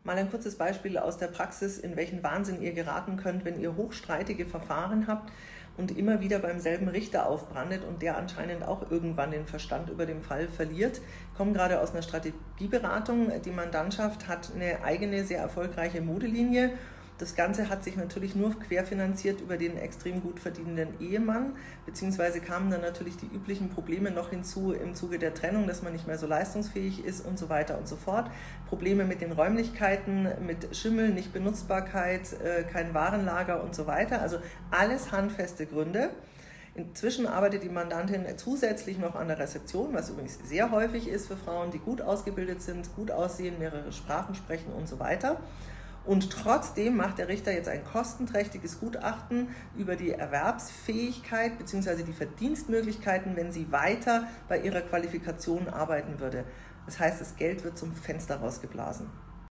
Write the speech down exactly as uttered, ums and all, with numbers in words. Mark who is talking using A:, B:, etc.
A: Mal ein kurzes Beispiel aus der Praxis, in welchen Wahnsinn ihr geraten könnt, wenn ihr hochstreitige Verfahren habt und immer wieder beim selben Richter aufbrandet und der anscheinend auch irgendwann den Verstand über den Fall verliert. Ich komme gerade aus einer Strategieberatung. Die Mandantschaft hat eine eigene, sehr erfolgreiche Modelinie. Das Ganze hat sich natürlich nur querfinanziert über den extrem gut verdienenden Ehemann, beziehungsweise kamen dann natürlich die üblichen Probleme noch hinzu im Zuge der Trennung, dass man nicht mehr so leistungsfähig ist und so weiter und so fort. Probleme mit den Räumlichkeiten, mit Schimmel, Nichtbenutzbarkeit, kein Warenlager und so weiter. Also alles handfeste Gründe. Inzwischen arbeitet die Mandantin zusätzlich noch an der Rezeption, was übrigens sehr häufig ist für Frauen, die gut ausgebildet sind, gut aussehen, mehrere Sprachen sprechen und so weiter. Und trotzdem macht der Richter jetzt ein kostenträchtiges Gutachten über die Erwerbsfähigkeit bzw. die Verdienstmöglichkeiten, wenn sie weiter bei ihrer Qualifikation arbeiten würde. Das heißt, das Geld wird zum Fenster rausgeblasen.